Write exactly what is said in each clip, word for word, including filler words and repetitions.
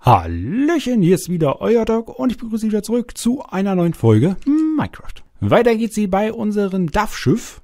Hallöchen, hier ist wieder euer Doc und ich begrüße wieder zurück zu einer neuen Folge Minecraft. Weiter geht's hier bei unserem D A F-Schiff.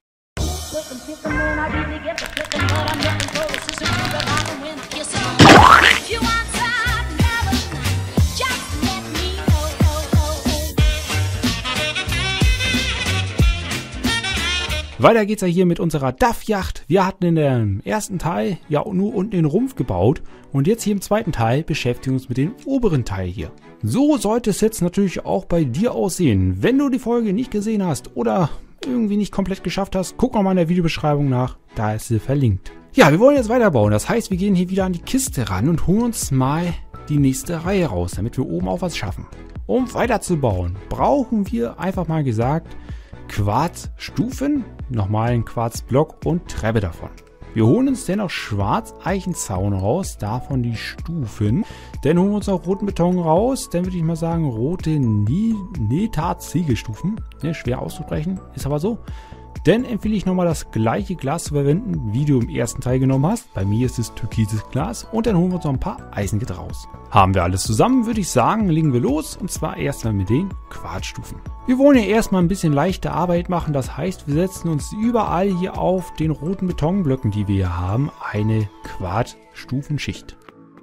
Weiter geht's ja hier mit unserer D A F-Yacht. Wir hatten in dem ersten Teil ja nur unten den Rumpf gebaut und jetzt hier im zweiten Teil beschäftigen wir uns mit dem oberen Teil hier. So sollte es jetzt natürlich auch bei dir aussehen. Wenn du die Folge nicht gesehen hast oder irgendwie nicht komplett geschafft hast, guck nochmal in der Videobeschreibung nach, da ist sie verlinkt. Ja, wir wollen jetzt weiterbauen. Das heißt, wir gehen hier wieder an die Kiste ran und holen uns mal die nächste Reihe raus, damit wir oben auch was schaffen. Um weiterzubauen, brauchen wir einfach mal gesagt Quarzstufen, nochmal einen Quarzblock und Treppe davon. Wir holen uns dennoch Schwarzeichenzaun raus, davon die Stufen. Dann holen wir uns auch roten Beton raus, dann würde ich mal sagen rote Neta-Ziegelstufen. Ja, schwer auszusprechen, ist aber so. Dann empfehle ich nochmal das gleiche Glas zu verwenden, wie du im ersten Teil genommen hast. Bei mir ist es türkises Glas und dann holen wir uns noch ein paar Eisengitter raus. Haben wir alles zusammen, würde ich sagen, legen wir los und zwar erstmal mit den Quarzstufen. Wir wollen ja erstmal ein bisschen leichte Arbeit machen, das heißt, wir setzen uns überall hier auf den roten Betonblöcken, die wir hier haben, eine Quarzstufenschicht.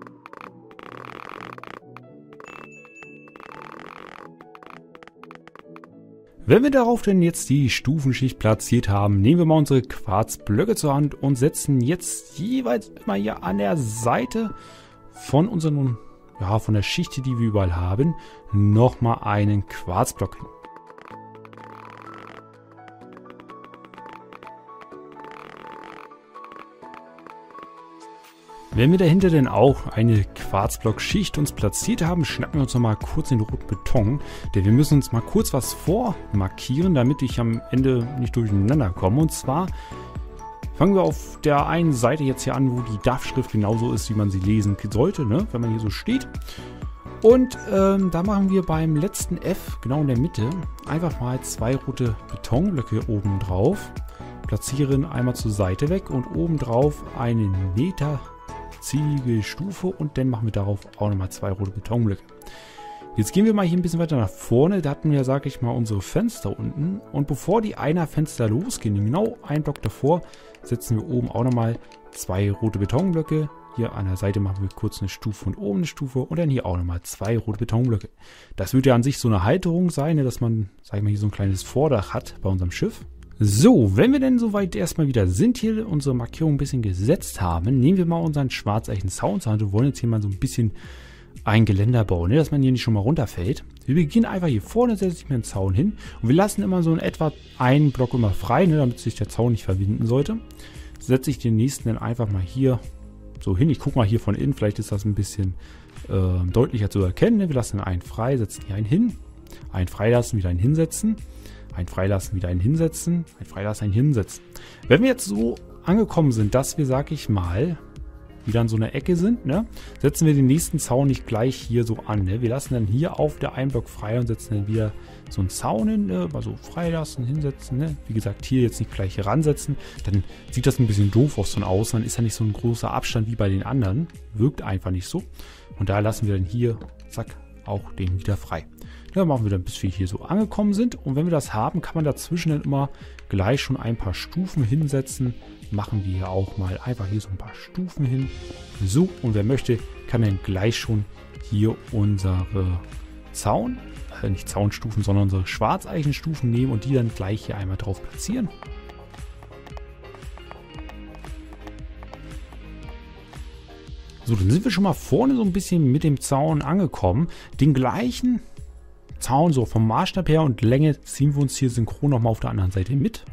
Wenn wir darauf denn jetzt die Stufenschicht platziert haben, nehmen wir mal unsere Quarzblöcke zur Hand und setzen jetzt jeweils immer hier an der Seite von unseren, ja, von der Schicht, die wir überall haben, nochmal einen Quarzblock hin. Wenn wir dahinter denn auch eine Quarzblockschicht uns platziert haben, schnappen wir uns noch mal kurz den roten Beton, denn wir müssen uns mal kurz was vormarkieren, damit ich am Ende nicht durcheinander komme. Und zwar fangen wir auf der einen Seite jetzt hier an, wo die D A F-Schrift genauso ist, wie man sie lesen sollte, ne? Wenn man hier so steht. Und ähm, da machen wir beim letzten F, genau in der Mitte, einfach mal zwei rote Betonblöcke oben drauf, platzieren einmal zur Seite weg und oben drauf eine Neta Ziegelstufe und dann machen wir darauf auch nochmal zwei rote Betonblöcke. Jetzt gehen wir mal hier ein bisschen weiter nach vorne. Da hatten wir, sag ich mal, unsere Fenster unten. Und bevor die einer Fenster losgehen, genau einen Block davor, setzen wir oben auch nochmal zwei rote Betonblöcke. Hier an der Seite machen wir kurz eine Stufe und oben eine Stufe und dann hier auch nochmal zwei rote Betonblöcke. Das wird ja an sich so eine Halterung sein, dass man, sag ich mal, hier so ein kleines Vordach hat bei unserem Schiff. So, wenn wir denn soweit erstmal wieder sind, hier unsere Markierung ein bisschen gesetzt haben, nehmen wir mal unseren Schwarzeichen-Zaun zur Hand und wollen jetzt hier mal so ein bisschen ein Geländer bauen, ne, dass man hier nicht schon mal runterfällt. Wir beginnen einfach hier vorne, setze ich mir einen Zaun hin und wir lassen immer so in etwa einen Block immer frei, ne, damit sich der Zaun nicht verwinden sollte. Setze ich den nächsten dann einfach mal hier so hin. Ich gucke mal hier von innen, vielleicht ist das ein bisschen äh, deutlicher zu erkennen. Ne? Wir lassen einen frei, setzen hier einen hin, einen freilassen, wieder einen hinsetzen. Ein Freilassen, wieder ein Hinsetzen, ein Freilassen, ein Hinsetzen. Wenn wir jetzt so angekommen sind, dass wir, sag ich mal, wieder an so einer Ecke sind, ne, setzen wir den nächsten Zaun nicht gleich hier so an. Ne? Wir lassen dann hier auf der einen Block frei und setzen dann wieder so einen Zaun hin, ne? Mal so freilassen, hinsetzen. Ne? Wie gesagt, hier jetzt nicht gleich ransetzen, dann sieht das ein bisschen doof aus von außen, dann ist ja nicht so ein großer Abstand wie bei den anderen. Wirkt einfach nicht so. Und da lassen wir dann hier, zack, auch den wieder frei. Ja, machen wir dann, bis wir hier so angekommen sind. Und wenn wir das haben, kann man dazwischen dann immer gleich schon ein paar Stufen hinsetzen. Machen wir hier auch mal einfach hier so ein paar Stufen hin. So, und wer möchte, kann dann gleich schon hier unsere Zaun, äh nicht Zaunstufen, sondern unsere Schwarzeichenstufen nehmen und die dann gleich hier einmal drauf platzieren. So, dann sind wir schon mal vorne so ein bisschen mit dem Zaun angekommen. Den gleichen Zaun so vom Maßstab her und Länge ziehen wir uns hier synchron nochmal auf der anderen Seite mit.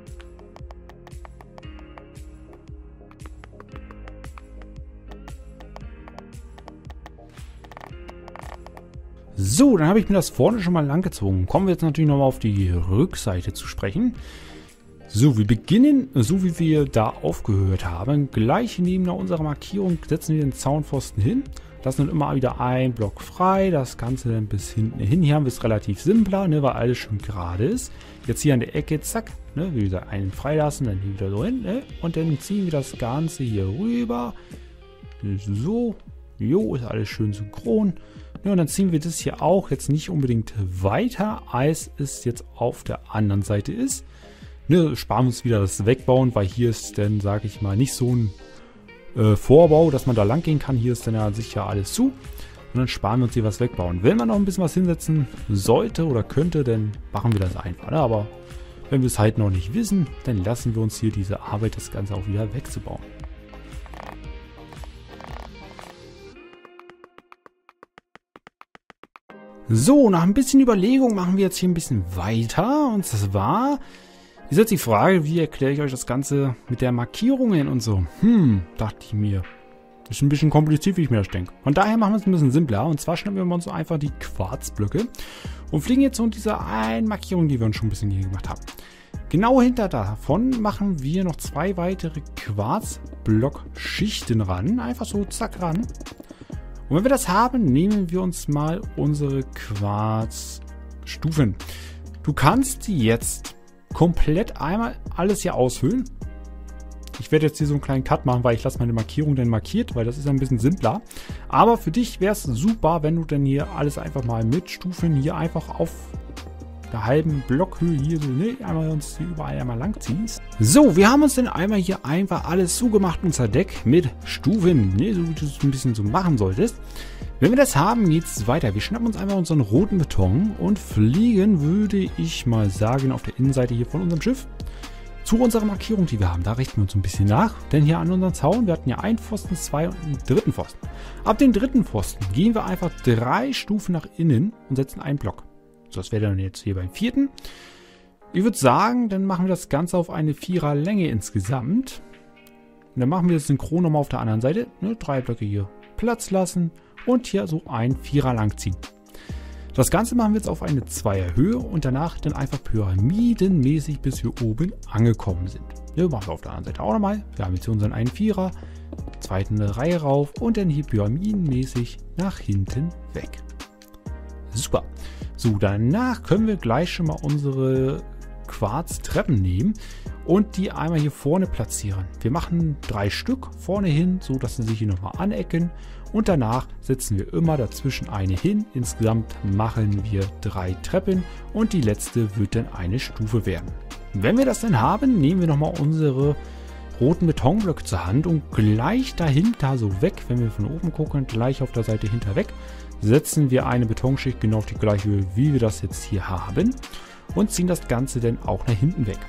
So, dann habe ich mir das vorne schon mal lang gezogen. Kommen wir jetzt natürlich nochmal auf die Rückseite zu sprechen. So, wir beginnen, so wie wir da aufgehört haben. Gleich neben unserer Markierung setzen wir den Zaunpfosten hin. Lassen dann immer wieder einen Block frei, das Ganze dann bis hinten hin. Hier haben wir es relativ simpler, ne, weil alles schon gerade ist. Jetzt hier an der Ecke, zack, ne, wieder einen freilassen, dann hier wieder so hin, ne, und dann ziehen wir das Ganze hier rüber. So, Jo, ist alles schön synchron. Ja, und dann ziehen wir das hier auch jetzt nicht unbedingt weiter, als es jetzt auf der anderen Seite ist. Ne, sparen wir uns wieder das Wegbauen, weil hier ist dann, sage ich mal, nicht so ein äh, Vorbau, dass man da lang gehen kann. Hier ist dann ja sicher alles zu. Und dann sparen wir uns hier was wegbauen. Wenn man noch ein bisschen was hinsetzen sollte oder könnte, dann machen wir das einfach. Ne? Aber wenn wir es halt noch nicht wissen, dann lassen wir uns hier diese Arbeit, das Ganze auch wieder wegzubauen. So, nach ein bisschen Überlegung machen wir jetzt hier ein bisschen weiter. Und zwar ist jetzt die Frage, wie erkläre ich euch das Ganze mit der Markierungen und so. Hm, dachte ich mir. Ist ein bisschen kompliziert, wie ich mir das denke. Von daher machen wir es ein bisschen simpler. Und zwar schnappen wir uns so einfach die Quarzblöcke und fliegen jetzt so in dieser einen Markierung, die wir uns schon ein bisschen hier gemacht haben. Genau hinter davon machen wir noch zwei weitere Quarzblockschichten ran. Einfach so zack ran. Und wenn wir das haben, nehmen wir uns mal unsere Quarzstufen. Du kannst die jetzt komplett einmal alles hier ausfüllen. Ich werde jetzt hier so einen kleinen Cut machen, weil ich lasse meine Markierung dann markiert, weil das ist ein bisschen simpler. Aber für dich wäre es super, wenn du dann hier alles einfach mal mit Stufen hier einfach auf der halben Blockhöhe hier so, ne, einmal uns hier überall einmal lang ziehst. So, wir haben uns dann einmal hier einfach alles zugemacht, unser Deck mit Stufen, ne, so wie du es ein bisschen so machen solltest. Wenn wir das haben, geht es weiter. Wir schnappen uns einfach unseren roten Beton und fliegen, würde ich mal sagen, auf der Innenseite hier von unserem Schiff zu unserer Markierung, die wir haben. Da richten wir uns ein bisschen nach, denn hier an unseren Zaun, wir hatten ja einen Pfosten, zwei und einen dritten Pfosten. Ab dem dritten Pfosten gehen wir einfach drei Stufen nach innen und setzen einen Block. So, das wäre dann jetzt hier beim vierten. Ich würde sagen, dann machen wir das Ganze auf eine Viererlänge insgesamt. Und dann machen wir das synchron nochmal auf der anderen Seite. Ne, drei Blöcke hier Platz lassen und hier so ein Vierer lang ziehen. Das Ganze machen wir jetzt auf eine Zweierhöhe und danach dann einfach pyramidenmäßig, bis wir oben angekommen sind. Ja, machen wir auf der anderen Seite auch nochmal. Wir haben jetzt hier unseren einen Vierer, zweite eine Reihe rauf und dann hier pyramidenmäßig nach hinten weg. Super. So, danach können wir gleich schon mal unsere Quarztreppen nehmen und die einmal hier vorne platzieren. Wir machen drei Stück vorne hin, so dass sie sich hier nochmal anecken. Und danach setzen wir immer dazwischen eine hin. Insgesamt machen wir drei Treppen und die letzte wird dann eine Stufe werden. Wenn wir das dann haben, nehmen wir nochmal unsere roten Betonblöcke zur Hand und gleich dahinter so weg, wenn wir von oben gucken, gleich auf der Seite hinter weg, setzen wir eine Betonschicht genau auf die gleiche Höhe, wie wir das jetzt hier haben und ziehen das Ganze dann auch nach hinten weg.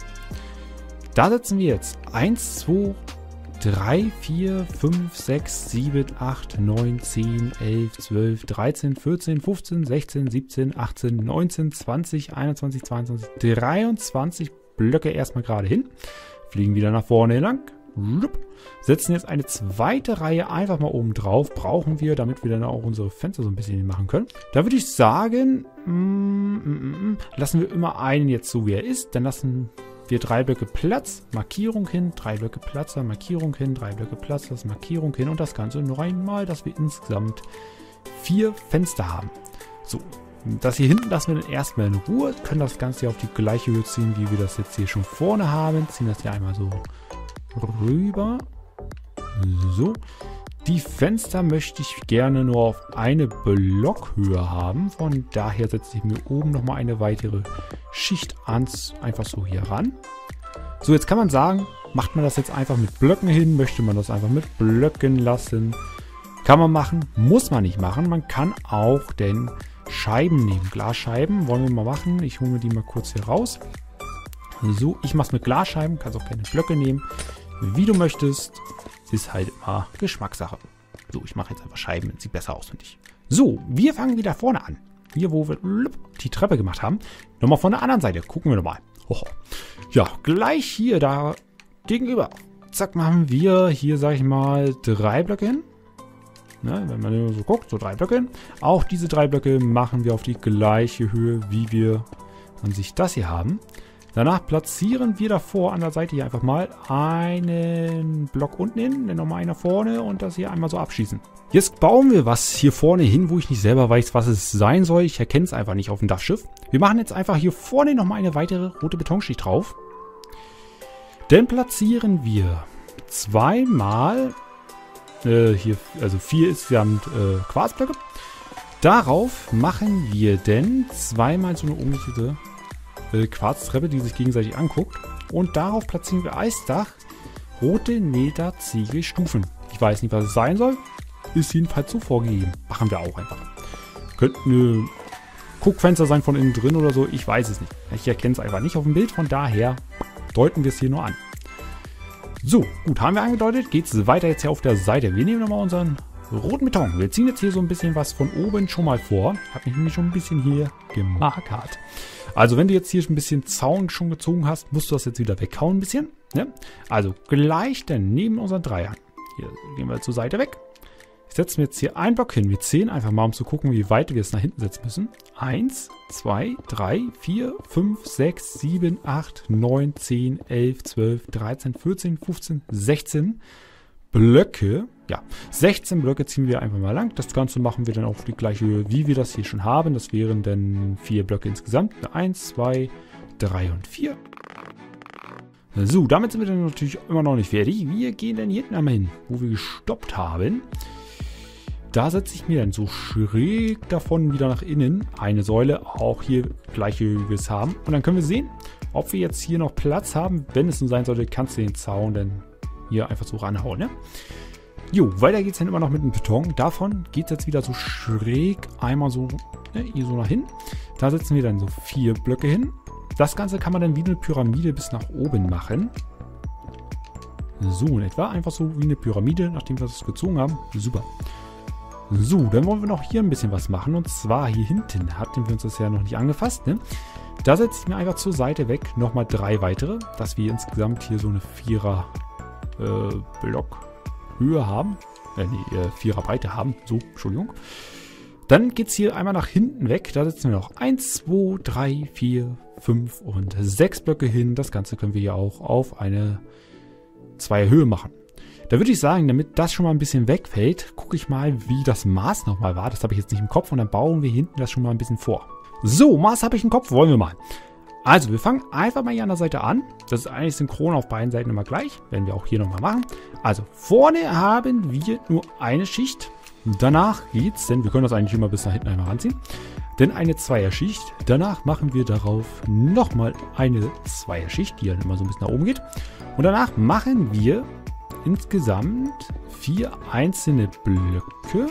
Da setzen wir jetzt eins, zwei, drei, vier, fünf, sechs, sieben, acht, neun, zehn, elf, zwölf, dreizehn, vierzehn, fünfzehn, sechzehn, siebzehn, achtzehn, neunzehn, zwanzig, einundzwanzig, zweiundzwanzig, dreiundzwanzig Blöcke erstmal gerade hin, fliegen wieder nach vorne lang, setzen jetzt eine zweite Reihe einfach mal oben drauf, brauchen wir, damit wir dann auch unsere Fenster so ein bisschen machen können. Da würde ich sagen, mm, mm, mm, lassen wir immer einen jetzt so wie er ist, dann lassen wir drei Blöcke Platz, Markierung hin, drei Blöcke Platz, Markierung hin, drei Blöcke Platz, das Markierung hin und das Ganze noch einmal, dass wir insgesamt vier Fenster haben. So, das hier hinten lassen wir dann erstmal in Ruhe, können das Ganze auf die gleiche Höhe ziehen, wie wir das jetzt hier schon vorne haben, ziehen das hier einmal so rüber. So, die Fenster möchte ich gerne nur auf eine Blockhöhe haben, von daher setze ich mir oben nochmal eine weitere Schicht ans, einfach so hier ran. So, jetzt kann man sagen, macht man das jetzt einfach mit Blöcken hin, möchte man das einfach mit Blöcken lassen. Kann man machen, muss man nicht machen. Man kann auch den Scheiben nehmen, Glasscheiben, wollen wir mal machen. Ich hole mir die mal kurz hier raus. So, ich mache es mit Glasscheiben, kannst auch keine Blöcke nehmen, wie du möchtest. Ist halt immer Geschmackssache. So, ich mache jetzt einfach Scheiben, sieht besser aus, finde ich. So, wir fangen wieder vorne an. Hier, wo wir die Treppe gemacht haben. Nochmal von der anderen Seite, gucken wir nochmal. Ja, gleich hier da gegenüber. Zack, machen wir hier, sag ich mal, drei Blöcke hin. Ne, wenn man so guckt, so drei Blöcke hin. Auch diese drei Blöcke machen wir auf die gleiche Höhe, wie wir an sich das hier haben. Danach platzieren wir davor an der Seite hier einfach mal einen Block unten hin, dann nochmal einer vorne und das hier einmal so abschießen. Jetzt bauen wir was hier vorne hin, wo ich nicht selber weiß, was es sein soll. Ich erkenne es einfach nicht auf dem Dachschiff. Wir machen jetzt einfach hier vorne nochmal eine weitere rote Betonschicht drauf. Dann platzieren wir zweimal Äh, hier, also vier insgesamt äh, Quarzblöcke. Darauf machen wir denn zweimal so eine umgekehrte äh, Quarztreppe, die sich gegenseitig anguckt. Und darauf platzieren wir Eisdach, rote Nether-Ziegelstufen. Ich weiß nicht, was es sein soll. Ist jedenfalls so vorgegeben. Machen wir auch einfach. Könnten eine Guckfenster sein von innen drin oder so. Ich weiß es nicht. Ich erkenne es einfach nicht auf dem Bild. Von daher deuten wir es hier nur an. So, gut, haben wir angedeutet. Geht es weiter jetzt hier auf der Seite. Wir nehmen nochmal unseren roten Beton. Wir ziehen jetzt hier so ein bisschen was von oben schon mal vor. Habe mich nämlich schon ein bisschen hier gemarkert. Also wenn du jetzt hier ein bisschen Zaun schon gezogen hast, musst du das jetzt wieder weghauen ein bisschen. Ne? Also gleich dann neben unseren Dreiern. Hier gehen wir zur Seite weg. Setzen wir jetzt hier einen Block hin. Wir zählen einfach mal, um zu gucken, wie weit wir jetzt nach hinten setzen müssen. eins, zwei, drei, vier, fünf, sechs, sieben, acht, neun, zehn, elf, zwölf, dreizehn, vierzehn, fünfzehn, sechzehn Blöcke. Ja, sechzehn Blöcke ziehen wir einfach mal lang. Das Ganze machen wir dann auf die gleiche Höhe, wie wir das hier schon haben. Das wären dann vier Blöcke insgesamt. eins, zwei, drei und vier. So, damit sind wir dann natürlich immer noch nicht fertig. Wir gehen dann hier hinten einmal hin, wo wir gestoppt haben. Da setze ich mir dann so schräg davon wieder nach innen eine Säule, auch hier gleiche wie wir es haben. Und dann können wir sehen, ob wir jetzt hier noch Platz haben. Wenn es so sein sollte, kannst du den Zaun dann hier einfach so ranhauen. Ne? Jo, weiter geht es dann immer noch mit dem Beton. Davon geht es jetzt wieder so schräg einmal so, ne, hier so nach hin. Da setzen wir dann so vier Blöcke hin. Das Ganze kann man dann wie eine Pyramide bis nach oben machen. So in etwa, einfach so wie eine Pyramide, nachdem wir das gezogen haben. Super. So, dann wollen wir noch hier ein bisschen was machen. Und zwar hier hinten hatten wir uns das ja noch nicht angefasst. Ne? Da setze ich mir einfach zur Seite weg nochmal drei weitere, dass wir insgesamt hier so eine Vierer äh, Block Höhe haben. Äh, nee, äh, Vierer Breite haben. So, Entschuldigung. Dann geht es hier einmal nach hinten weg. Da setzen wir noch eins, zwei, drei, vier, fünf und sechs Blöcke hin. Das Ganze können wir hier auch auf eine Zweierhöhe machen. Da würde ich sagen, damit das schon mal ein bisschen wegfällt, gucke ich mal, wie das Maß nochmal war. Das habe ich jetzt nicht im Kopf und dann bauen wir hinten das schon mal ein bisschen vor. So, Maß habe ich im Kopf, wollen wir mal. Also, wir fangen einfach mal hier an der Seite an. Das ist eigentlich synchron auf beiden Seiten immer gleich. Werden wir auch hier nochmal machen. Also, vorne haben wir nur eine Schicht. Danach geht's, denn wir können das eigentlich immer bis nach hinten einmal ranziehen. Denn eine Zweierschicht. Danach machen wir darauf nochmal eine Zweierschicht, die dann immer so ein bisschen nach oben geht. Und danach machen wir insgesamt vier einzelne Blöcke.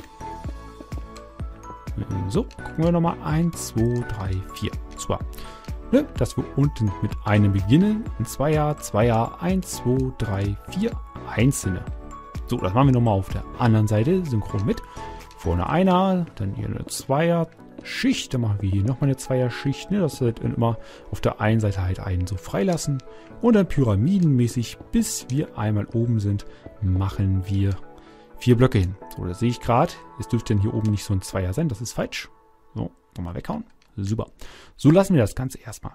So, gucken wir nochmal. eins, zwei, drei, vier. Super. Ne, dass wir unten mit einem beginnen. Ein Zweier, Zweier, eins, zwei, drei, vier einzelne. So, das machen wir nochmal auf der anderen Seite synchron mit. Vorne einer, dann hier eine Zweier-Schicht. Dann machen wir hier nochmal eine Zweier-Schicht. Ne, das wird immer auf der einen Seite halt einen so freilassen. Und dann pyramidenmäßig, bis wir einmal oben sind, machen wir vier Blöcke hin. So, das sehe ich gerade. Es dürfte denn hier oben nicht so ein Zweier sein. Das ist falsch. So, nochmal weghauen. Super. So lassen wir das Ganze erstmal.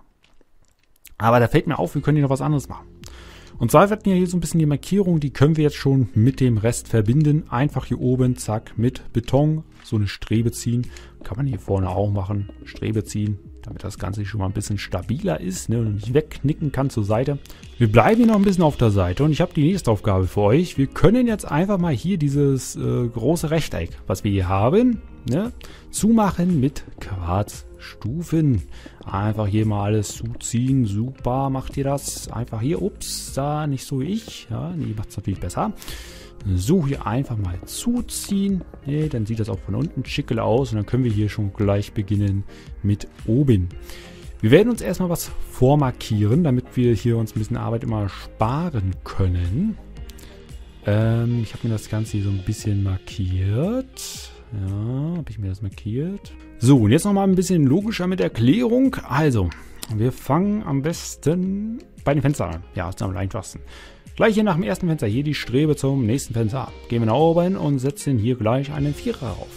Aber da fällt mir auf, wir können hier noch was anderes machen. Und zwar hatten wir hier so ein bisschen die Markierung, die können wir jetzt schon mit dem Rest verbinden. Einfach hier oben, zack, mit Beton so eine Strebe ziehen. Kann man hier vorne auch machen. Strebe ziehen, damit das Ganze schon mal ein bisschen stabiler ist, ne, und nicht wegknicken kann zur Seite. Wir bleiben hier noch ein bisschen auf der Seite und ich habe die nächste Aufgabe für euch. Wir können jetzt einfach mal hier dieses äh, große Rechteck, was wir hier haben, ne, zumachen mit Quarzstufen. Einfach hier mal alles zuziehen. Super, macht ihr das. Einfach hier, ups, da nicht so wie ich. Ja, nee, macht es natürlich besser. So, hier einfach mal zuziehen. Nee, dann sieht das auch von unten schickel aus. Und dann können wir hier schon gleich beginnen mit oben. Wir werden uns erstmal was vormarkieren, damit wir hier uns ein bisschen Arbeit immer sparen können. Ähm, ich habe mir das Ganze hier so ein bisschen markiert. Ja, habe ich mir das markiert. So, und jetzt nochmal ein bisschen logischer mit Erklärung. Also, wir fangen am besten bei den Fenstern an. Ja, ist am einfachsten. Gleich hier nach dem ersten Fenster hier die Strebe zum nächsten Fenster. Gehen wir nach oben und setzen hier gleich einen Vierer auf.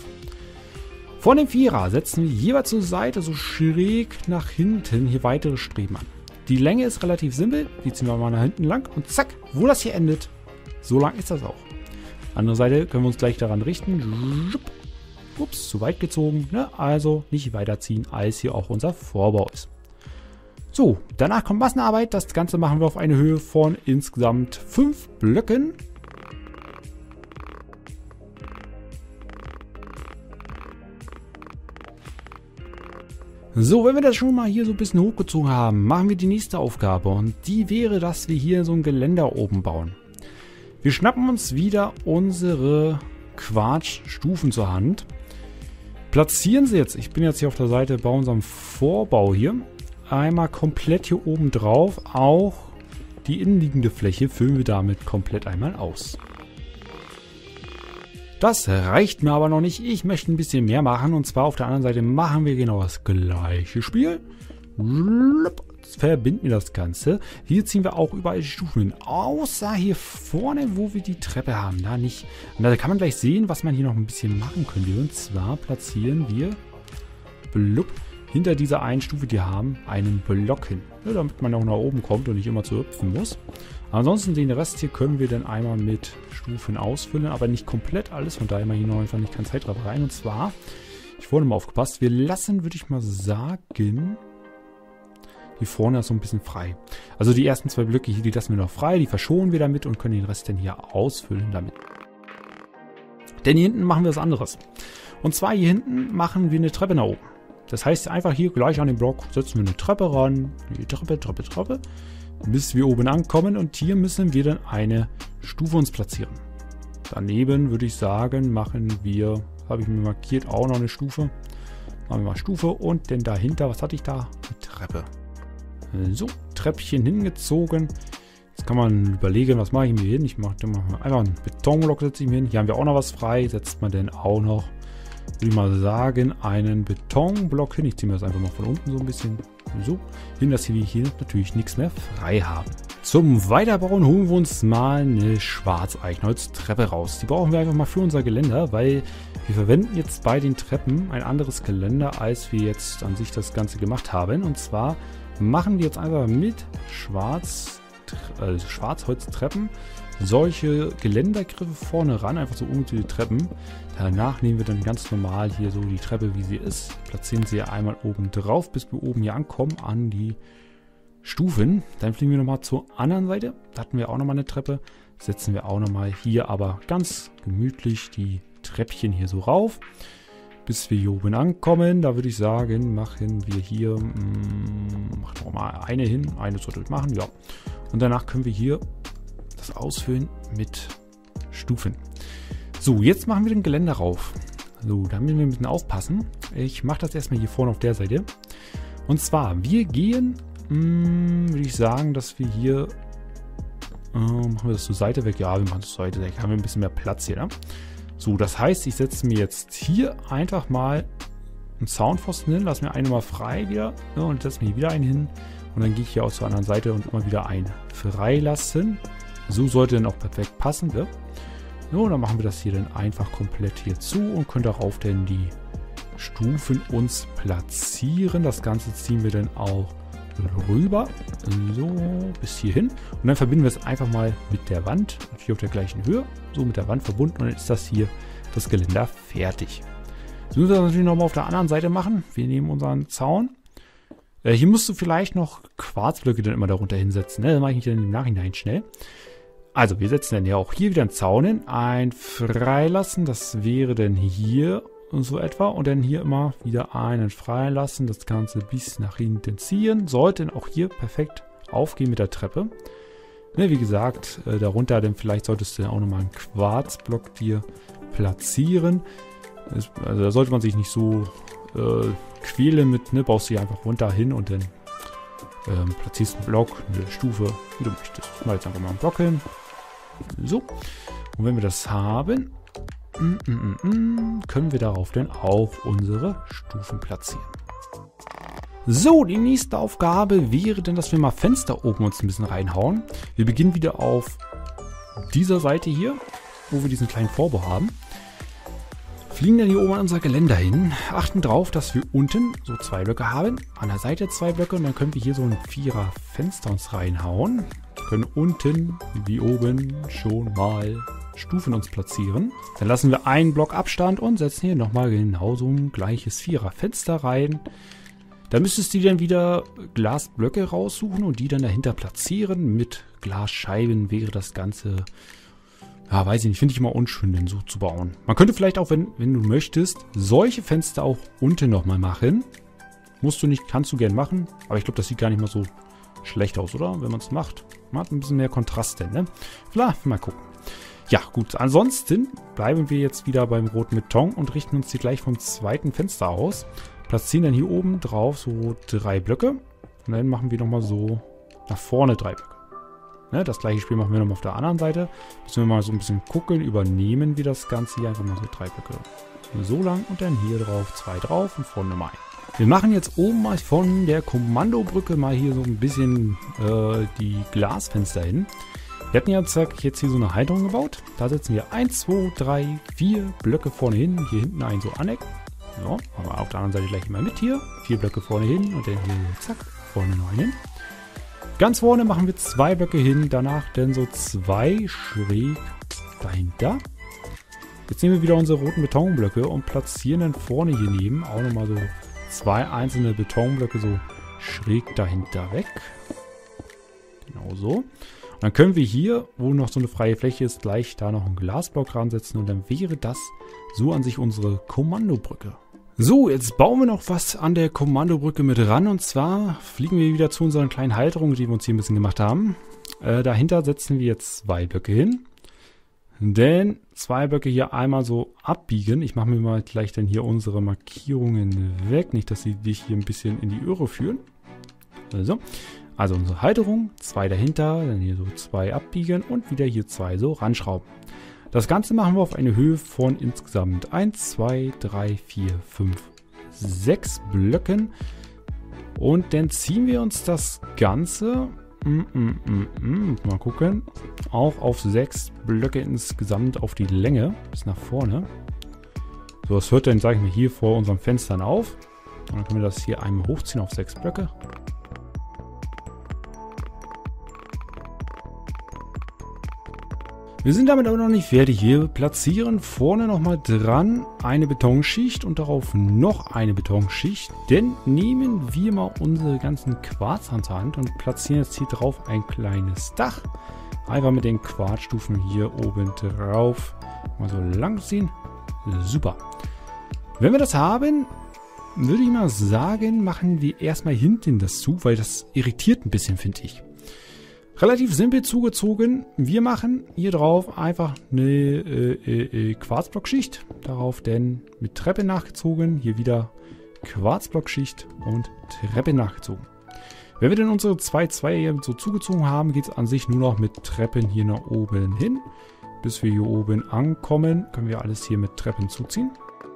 Von dem Vierer setzen wir jeweils zur Seite so schräg nach hinten hier weitere Streben an. Die Länge ist relativ simpel. Die ziehen wir mal nach hinten lang und zack, wo das hier endet, so lang ist das auch. Andere Seite können wir uns gleich daran richten. Ups, zu weit gezogen. Ne? Also nicht weiterziehen, als hier auch unser Vorbau ist. So, danach kommt Massenarbeit. Das Ganze machen wir auf eine Höhe von insgesamt fünf Blöcken. So, wenn wir das schon mal hier so ein bisschen hochgezogen haben, machen wir die nächste Aufgabe. Und die wäre, dass wir hier so ein Geländer oben bauen. Wir schnappen uns wieder unsere Quarzstufen zur Hand. Platzieren sie jetzt, ich bin jetzt hier auf der Seite bei unserem Vorbau hier, einmal komplett hier oben drauf. Auch die innenliegende Fläche füllen wir damit komplett einmal aus. Das reicht mir aber noch nicht. Ich möchte ein bisschen mehr machen. Und zwar auf der anderen Seite machen wir genau das gleiche Spiel. Verbinden wir das Ganze. Hier ziehen wir auch überall die Stufen hin. Außer hier vorne, wo wir die Treppe haben. Da nicht. Und da kann man gleich sehen, was man hier noch ein bisschen machen könnte. Und zwar platzieren wir blub, hinter dieser einen Stufe, die wir haben, einen Block hin. Ja, damit man auch nach oben kommt und nicht immer zu hüpfen muss. Ansonsten den Rest hier können wir dann einmal mit Stufen ausfüllen, aber nicht komplett alles. Von daher mal hier noch einfach nicht kein Zeitraffer rein. Und zwar, ich vorne mal aufgepasst, wir lassen, würde ich mal sagen, hier vorne ist so ein bisschen frei. Also die ersten zwei Blöcke hier, die lassen wir noch frei, die verschonen wir damit und können den Rest dann hier ausfüllen damit. Denn hier hinten machen wir was anderes. Und zwar hier hinten machen wir eine Treppe nach oben. Das heißt einfach hier gleich an den Block setzen wir eine Treppe ran, die Treppe, Treppe, Treppe, bis wir oben ankommen und hier müssen wir dann eine Stufe uns platzieren. Daneben würde ich sagen, machen wir, habe ich mir markiert, auch noch eine Stufe. Machen wir mal Stufe und dann dahinter, was hatte ich da? Eine Treppe. So, Treppchen hingezogen. Jetzt kann man überlegen, was mache ich mir hin? Ich mache einfach einen Betonblock, setze ich mir hin. Hier haben wir auch noch was frei. Setzt man denn auch noch, würde ich mal sagen, einen Betonblock hin. Ich ziehe mir das einfach mal von unten so ein bisschen so hin, dass wir hier natürlich nichts mehr frei haben. Zum Weiterbauen holen wir uns mal eine Schwarzeichenholztreppe raus. Die brauchen wir einfach mal für unser Geländer, weil wir verwenden jetzt bei den Treppen ein anderes Geländer, als wir jetzt an sich das Ganze gemacht haben. Und zwar machen wir jetzt einfach mit Schwarz, äh, Schwarzholztreppen solche Geländergriffe vorne ran, einfach so ungezielte Treppen. Danach nehmen wir dann ganz normal hier so die Treppe, wie sie ist, platzieren sie einmal oben drauf, bis wir oben hier ankommen an die Stufen. Dann fliegen wir nochmal zur anderen Seite. Da hatten wir auch nochmal eine Treppe. Setzen wir auch nochmal hier aber ganz gemütlich die Treppchen hier so rauf, bis wir hier oben ankommen. Da würde ich sagen, machen wir hier, mh, machen wir mal eine hin. Eine sollte ich machen, ja. Und danach können wir hier das ausfüllen mit Stufen. So, jetzt machen wir den Geländer rauf. So, da müssen wir ein bisschen aufpassen. Ich mache das erstmal hier vorne auf der Seite. Und zwar, wir gehen, mh, würde ich sagen, dass wir hier, äh, machen wir das zur Seite weg. Ja, wir machen das zur Seite weg. Haben wir ein bisschen mehr Platz hier, ne? So, das heißt, ich setze mir jetzt hier einfach mal einen Zaunpfosten hin, lasse mir einen mal frei wieder, ja, und setze mir hier wieder einen hin. Und dann gehe ich hier aus der anderen Seite und immer wieder einen freilassen. So sollte dann auch perfekt passen. Ja. So, dann machen wir das hier dann einfach komplett hier zu und können darauf dann die Stufen uns platzieren. Das Ganze ziehen wir dann auch rüber, so bis hierhin. Und dann verbinden wir es einfach mal mit der Wand, hier auf der gleichen Höhe, so mit der Wand verbunden. Und dann ist das hier, das Geländer, fertig. So müssen wir das natürlich nochmal auf der anderen Seite machen. Wir nehmen unseren Zaun. Äh, hier musst du vielleicht noch Quarzblöcke dann immer darunter hinsetzen. Ne? Das mache ich dann im Nachhinein schnell. Also wir setzen dann ja auch hier wieder einen Zaun hin. Ein Freilassen, das wäre dann hier und so etwa. Und dann hier immer wieder einen freilassen. Das Ganze bis nach hinten ziehen. Sollte dann auch hier perfekt aufgehen mit der Treppe. Ne, wie gesagt, äh, darunter dann vielleicht solltest du dann auch nochmal einen Quarzblock dir platzieren. Das, also da sollte man sich nicht so äh, quälen mit, ne, baust du hier einfach runter hin und dann ähm, platzierst einen Block, eine Stufe, wie du möchtest. Ich mache jetzt einfach mal einen Block hin. So. Und wenn wir das haben, mm, mm, mm, können wir darauf dann auch unsere Stufen platzieren. So, die nächste Aufgabe wäre dann, dass wir mal Fenster oben uns ein bisschen reinhauen. Wir beginnen wieder auf dieser Seite hier, wo wir diesen kleinen Vorbau haben. Fliegen dann hier oben an unser Geländer hin, achten drauf, dass wir unten so zwei Blöcke haben, an der Seite zwei Blöcke und dann können wir hier so ein Vierer Fenster uns reinhauen. Wir können unten wie oben schon mal Stufen uns platzieren. Dann lassen wir einen Block Abstand und setzen hier nochmal genau so ein gleiches Vierer Fenster rein. Da müsstest du dann wieder Glasblöcke raussuchen und die dann dahinter platzieren. Mit Glasscheiben wäre das Ganze, ja, weiß ich nicht, finde ich immer unschön, denn so zu bauen. Man könnte vielleicht auch, wenn, wenn du möchtest, solche Fenster auch unten nochmal machen. Musst du nicht, kannst du gern machen. Aber ich glaube, das sieht gar nicht mal so schlecht aus, oder? Wenn man es macht. Man hat ein bisschen mehr Kontrast denn, ne? Vielleicht mal gucken. Ja, gut. Ansonsten bleiben wir jetzt wieder beim roten Beton und richten uns hier gleich vom zweiten Fenster aus. Platzieren dann hier oben drauf so drei Blöcke. Und dann machen wir nochmal so nach vorne drei Blöcke. Ne, das gleiche Spiel machen wir nochmal auf der anderen Seite. Müssen wir mal so ein bisschen gucken. Übernehmen wir das Ganze hier einfach mal so drei Blöcke so lang und dann hier drauf zwei drauf und vorne mal ein. Wir machen jetzt oben mal von der Kommandobrücke mal hier so ein bisschen äh, die Glasfenster hin. Wir hatten ja jetzt hier so eine Halterung gebaut. Da setzen wir eins, zwei, drei, vier Blöcke vorne hin. Hier hinten einen so Aneck. Ja, machen wir auf der anderen Seite gleich mal mit hier. Vier Blöcke vorne hin und dann hier zack, vorne noch einen hin. Ganz vorne machen wir zwei Blöcke hin. Danach dann so zwei schräg dahinter. Jetzt nehmen wir wieder unsere roten Betonblöcke und platzieren dann vorne hier neben auch nochmal so zwei einzelne Betonblöcke so schräg dahinter weg. Genau so. Und dann können wir hier, wo noch so eine freie Fläche ist, gleich da noch einen Glasblock ransetzen und dann wäre das so an sich unsere Kommandobrücke. So, jetzt bauen wir noch was an der Kommandobrücke mit ran und zwar fliegen wir wieder zu unseren kleinen Halterungen, die wir uns hier ein bisschen gemacht haben. Äh, dahinter setzen wir jetzt zwei Blöcke hin. Denn zwei Blöcke hier einmal so abbiegen. Ich mache mir mal gleich dann hier unsere Markierungen weg. Nicht, dass sie dich hier ein bisschen in die Irre führen. Also, also unsere Halterung, zwei dahinter, dann hier so zwei abbiegen und wieder hier zwei so ranschrauben. Das Ganze machen wir auf eine Höhe von insgesamt eins, zwei, drei, vier, fünf, sechs Blöcken. Und dann ziehen wir uns das Ganze... Mm, mm, mm, mm. Mal gucken. Auch auf sechs Blöcke insgesamt auf die Länge. Bis nach vorne. So, das hört dann, sage ich mal, hier vor unseren Fenstern auf. Und dann können wir das hier einmal hochziehen auf sechs Blöcke. Wir sind damit aber noch nicht fertig. Wir platzieren vorne nochmal dran eine Betonschicht und darauf noch eine Betonschicht. Dann nehmen wir mal unsere ganzen Quarz an der Hand und platzieren jetzt hier drauf ein kleines Dach. Einfach mit den Quarzstufen hier oben drauf mal so lang ziehen. Super. Wenn wir das haben, würde ich mal sagen, machen wir erstmal hinten das zu, weil das irritiert ein bisschen, finde ich. Relativ simpel zugezogen. Wir machen hier drauf einfach eine äh, äh, Quarzblockschicht. Darauf dann mit Treppe nachgezogen. Hier wieder Quarzblockschicht und Treppe nachgezogen. Wenn wir dann unsere zwei zwei so zugezogen haben, geht es an sich nur noch mit Treppen hier nach oben hin. Bis wir hier oben ankommen, können wir alles hier mit Treppen zuziehen.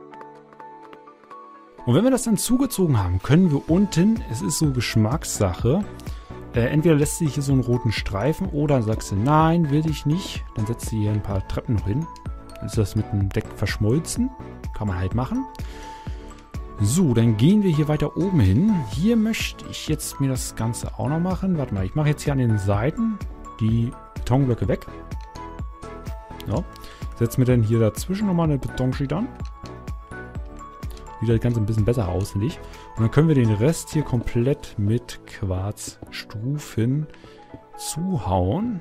Und wenn wir das dann zugezogen haben, können wir unten, es ist so Geschmackssache, Äh, entweder lässt sich hier so einen roten Streifen oder sagst du, nein, will ich nicht. Dann setzt du hier ein paar Treppen noch hin. Dann ist das mit dem Deck verschmolzen. Kann man halt machen. So, dann gehen wir hier weiter oben hin. Hier möchte ich jetzt mir das Ganze auch noch machen. Warte mal, ich mache jetzt hier an den Seiten die Betonblöcke weg. So, setze mir dann hier dazwischen nochmal eine Betonschicht an. Sieht das Ganze ein bisschen besser aus, finde ich. Und dann können wir den Rest hier komplett mit Quarzstufen zuhauen.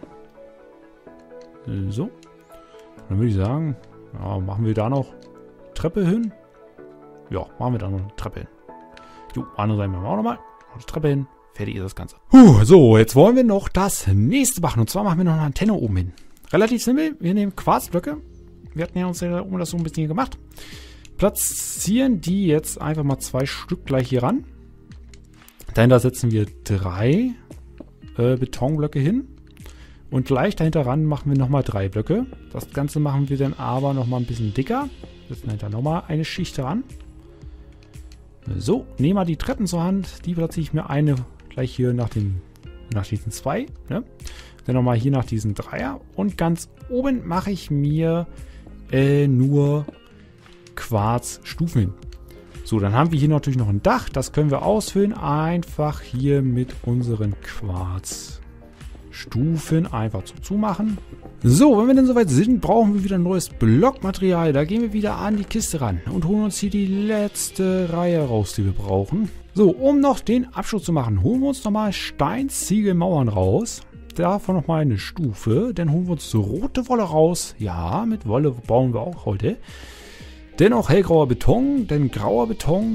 So. Dann würde ich sagen, ja, machen wir da noch Treppe hin. Ja, machen wir da noch eine Treppe hin. Jo, andere Seite machen wir auch nochmal. Noch Treppe hin. Fertig ist das Ganze. Puh, so, jetzt wollen wir noch das nächste machen. Und zwar machen wir noch eine Antenne oben hin. Relativ simpel. Wir nehmen Quarzblöcke. Wir hatten ja uns ja oben das so ein bisschen gemacht. Platzieren die jetzt einfach mal zwei Stück gleich hier ran. Dahinter setzen wir drei äh, Betonblöcke hin. Und gleich dahinter ran machen wir nochmal drei Blöcke. Das Ganze machen wir dann aber nochmal ein bisschen dicker. Setzen dahinter nochmal eine Schicht ran. So, nehmen wir die Treppen zur Hand. Die platziere ich mir eine gleich hier nach, dem, nach diesen zwei. Ne? Dann nochmal hier nach diesen Dreier. Und ganz oben mache ich mir äh, nur Quarzstufen hin. So, dann haben wir hier natürlich noch ein Dach. Das können wir ausfüllen. Einfach hier mit unseren Quarzstufen einfach so zumachen. So, wenn wir denn soweit sind, brauchen wir wieder ein neues Blockmaterial. Da gehen wir wieder an die Kiste ran und holen uns hier die letzte Reihe raus, die wir brauchen. So, um noch den Abschluss zu machen, holen wir uns nochmal Steinziegelmauern raus. Davon nochmal eine Stufe. Dann holen wir uns so rote Wolle raus. Ja, mit Wolle bauen wir auch heute. Dann auch hellgrauer Beton, dann grauer Beton,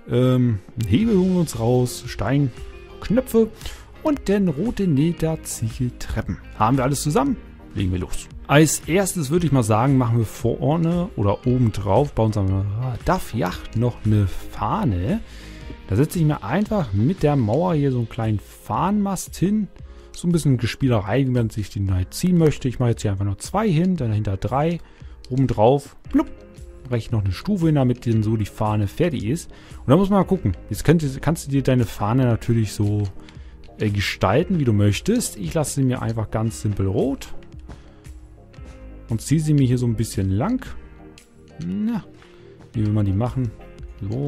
Ähm, Hebel holen wir uns raus, Steinknöpfe und dann rote Lederziegeltreppen. Haben wir alles zusammen? Legen wir los. Als erstes würde ich mal sagen, machen wir vorne oder oben drauf bei unserem D A F-Yacht noch eine Fahne. Da setze ich mir einfach mit der Mauer hier so einen kleinen Fahnenmast hin. So ein bisschen Gespielerei, wie man sich den halt ziehen möchte. Ich mache jetzt hier einfach noch zwei hin, dann dahinter drei. Oben drauf, blub, mache ich noch eine Stufe hin, damit dann so die Fahne fertig ist. Und dann muss man mal gucken. Jetzt könnt, kannst du dir deine Fahne natürlich so äh, gestalten, wie du möchtest. Ich lasse sie mir einfach ganz simpel rot. Und ziehe sie mir hier so ein bisschen lang. Na, wie will man die machen? So.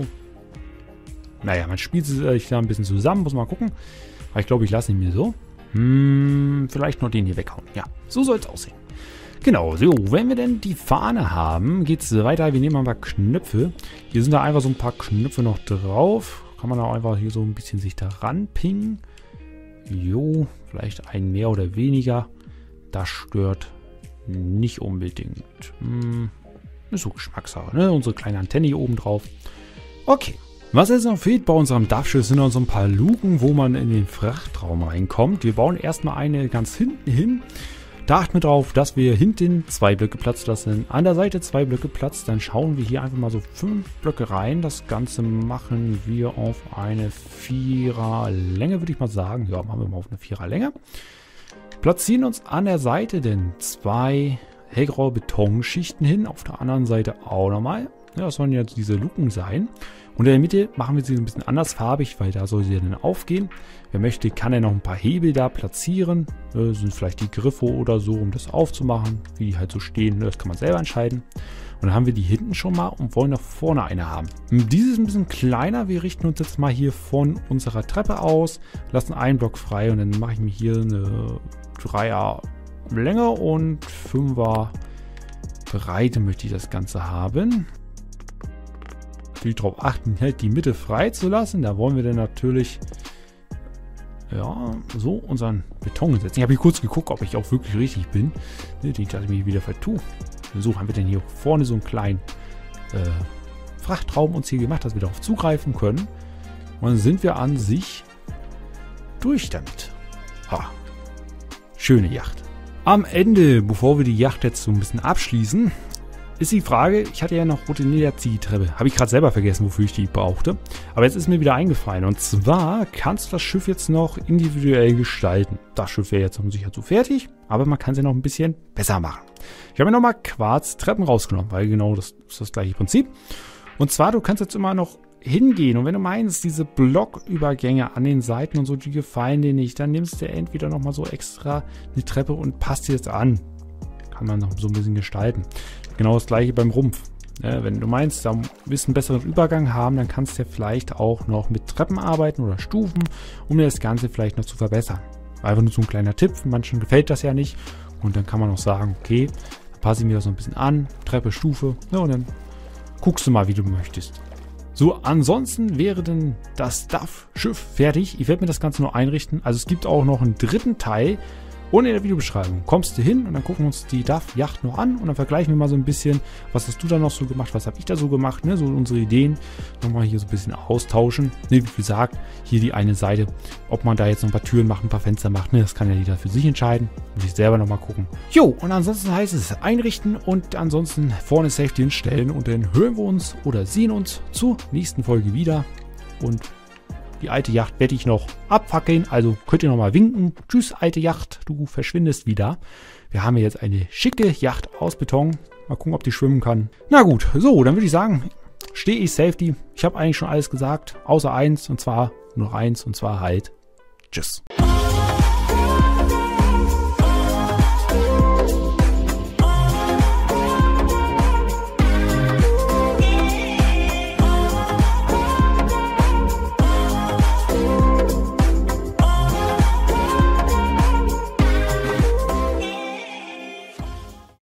Naja, man spielt sich da ein bisschen zusammen, muss man gucken. Aber ich glaube, ich lasse ihn mir so. Hm, vielleicht noch den hier weghauen. Ja, so soll es aussehen. Genau, so, wenn wir denn die Fahne haben, geht es weiter. Wir nehmen einfach Knöpfe. Hier sind da einfach so ein paar Knöpfe noch drauf. Kann man auch einfach hier so ein bisschen sich da ranpingen. Jo, vielleicht ein mehr oder weniger. Das stört nicht unbedingt. Hm, ist so Geschmackssache, ne? Unsere kleine Antenne hier oben drauf. Okay. Was jetzt noch fehlt bei unserem D A F-Schiff sind noch so ein paar Luken, wo man in den Frachtraum reinkommt. Wir bauen erstmal eine ganz hinten hin. Da achten wir drauf, dass wir hinten zwei Blöcke Platz lassen. An der Seite zwei Blöcke Platz. Dann schauen wir hier einfach mal so fünf Blöcke rein. Das Ganze machen wir auf eine Vierer Länge, würde ich mal sagen. Ja, machen wir mal auf eine Vierer Länge. Platzieren uns an der Seite denn zwei hellgraue Betonschichten hin. Auf der anderen Seite auch nochmal. Ja, das sollen jetzt diese Luken sein. Und in der Mitte machen wir sie ein bisschen andersfarbig, weil da soll sie dann aufgehen. Wer möchte, kann ja noch ein paar Hebel da platzieren. Das sind vielleicht die Griffe oder so, um das aufzumachen. Wie die halt so stehen, das kann man selber entscheiden. Und dann haben wir die hinten schon mal und wollen nach vorne eine haben. Diese ist ein bisschen kleiner. Wir richten uns jetzt mal hier von unserer Treppe aus, lassen einen Block frei und dann mache ich mir hier eine Dreier Länge und Fünfer Breite möchte ich das Ganze haben. Natürlich darauf achten, halt die Mitte frei zu lassen. Da wollen wir dann natürlich ja, so unseren Beton setzen. Ich habe hier kurz geguckt, ob ich auch wirklich richtig bin. Ich dachte, ich mich wieder vertue. So haben wir dann hier vorne so einen kleinen äh, Frachtraum uns hier gemacht, dass wir darauf zugreifen können. Und dann sind wir an sich durch damit. Ha. Schöne Yacht. Am Ende, bevor wir die Yacht jetzt so ein bisschen abschließen, ist die Frage, ich hatte ja noch rote Lederziegeltreppe. Habe ich gerade selber vergessen, wofür ich die brauchte. Aber jetzt ist mir wieder eingefallen. Und zwar kannst du das Schiff jetzt noch individuell gestalten. Das Schiff wäre jetzt sicher zu fertig, aber man kann es ja noch ein bisschen besser machen. Ich habe mir nochmal Quarztreppen rausgenommen, weil genau das ist das gleiche Prinzip. Und zwar, du kannst jetzt immer noch hingehen. Und wenn du meinst, diese Blockübergänge an den Seiten und so, die gefallen dir nicht, dann nimmst du entweder nochmal so extra eine Treppe und passt dir das an. Kann man noch so ein bisschen gestalten. Genau das gleiche beim Rumpf. Ja, wenn du meinst, da willst du einen besseren Übergang haben, dann kannst du ja vielleicht auch noch mit Treppen arbeiten oder Stufen, um dir das Ganze vielleicht noch zu verbessern. Einfach nur so ein kleiner Tipp, manchen gefällt das ja nicht. Und dann kann man auch sagen, okay, dann passe ich mir das so ein bisschen an, Treppe, Stufe, ja, und dann guckst du mal, wie du möchtest. So, ansonsten wäre denn das D A F-Schiff fertig. Ich werde mir das Ganze nur einrichten. Also es gibt auch noch einen dritten Teil. Und in der Videobeschreibung kommst du hin und dann gucken wir uns die D A F-Yacht noch an und dann vergleichen wir mal so ein bisschen, was hast du da noch so gemacht, was habe ich da so gemacht, ne? So unsere Ideen nochmal hier so ein bisschen austauschen. Ne, wie gesagt, hier die eine Seite, ob man da jetzt noch ein paar Türen macht, ein paar Fenster macht, ne? Das kann ja jeder für sich entscheiden. Muss ich selber nochmal gucken. Jo, und ansonsten heißt es einrichten und ansonsten vorne Safety hinstellen und dann hören wir uns oder sehen uns zur nächsten Folge wieder und die alte Yacht werde ich noch abfackeln, also könnt ihr nochmal winken. Tschüss, alte Yacht, du verschwindest wieder. Wir haben jetzt eine schicke Yacht aus Beton. Mal gucken, ob die schwimmen kann. Na gut, so, dann würde ich sagen, stehe ich Safety. Ich habe eigentlich schon alles gesagt, außer eins, und zwar nur eins, und zwar halt tschüss.